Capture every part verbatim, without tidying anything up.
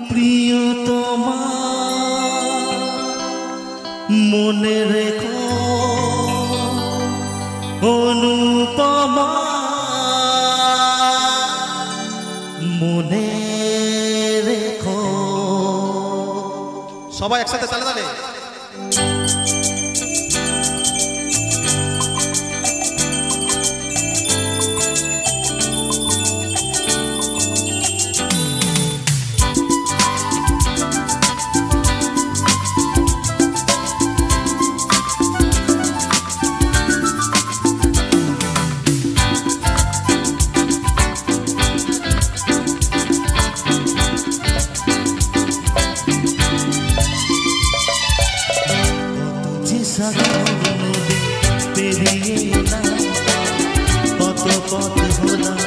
প্রিয়তমা মনে রেখো অনুপমা মনে রেখো। সবাই একসাথে তালে তালে। কত পথ ভোলা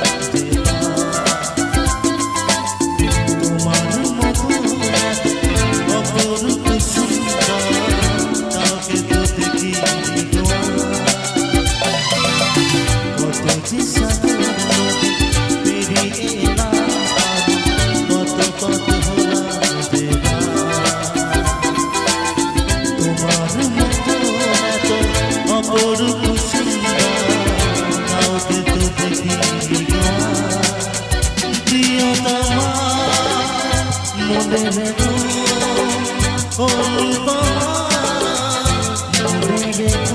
তোমার মতো অপরূপ সুন্দর কাউকে তো দেখি কত যে সাগর নদী পেরিয়ে এলাম কত পথ ভোলা তোমার মতো এত অপরূপ মনে রেখো অনুপমা মনে রেখো।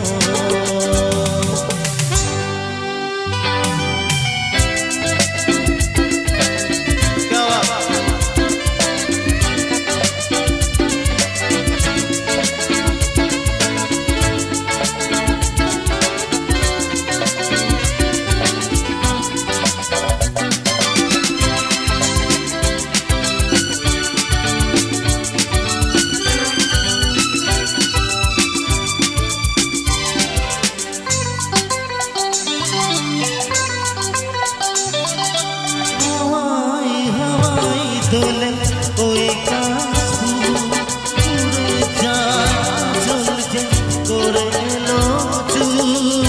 দোলে ওই কাশফুল উড়ে যায় চলছে করে এলো চুল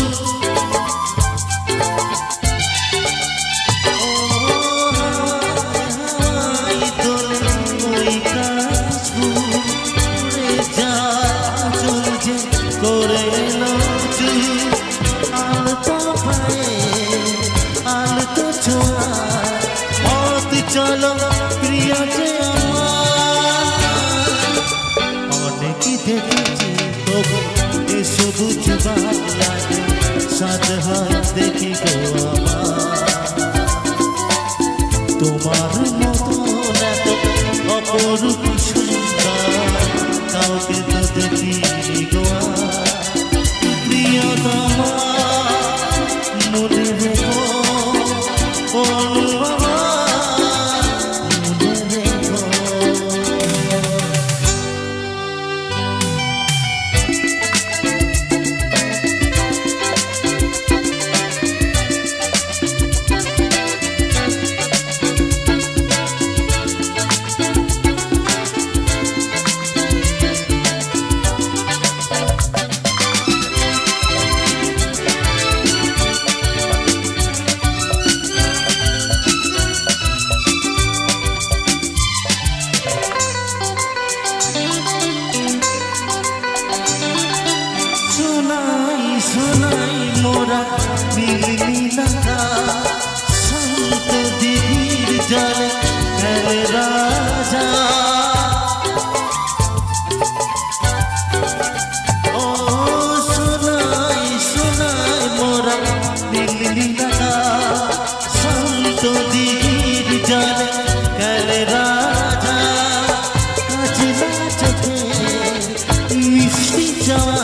ও হাওয়াই দোলে ওই কাশফুল উড়ে যায় চলছে করে এলো চুল আলতো পায়ে আলতো ছোঁয়া পথ চলো প্রিয় যে আমার অনেকই দেখেছি তবু এ সবুজ বাংলায় সাত হাত দেখি গো আমার তোমার মতন এত অপরূপ সুন্দর কাউকে তো দেখিনি গো প্রিয়তমা মনে রেখো অনুপমা শোনাই মোরা নীলনীলতা শান্ত দিঘির জলে খেলে রাজা ও শোনাই শোনাই মোরা নীলনীলতা শান্ত দিঘির জলে খেলে রাজা কাজলা চোখে মিষ্টি চাওয়া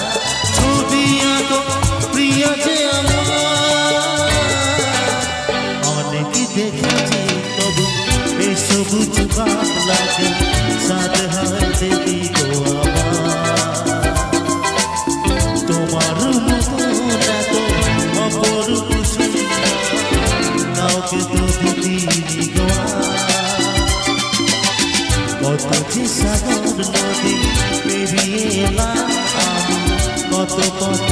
দেখেছি তবু এই সবুজ বাংলাকে সাত হাত দেখি গো আমার তোমার মতন এত অপরূপ সুন্দর কাউকে তো দেখিনি গো কত যে সাগর নদী পেরিয়ে এলাম আমি কত কত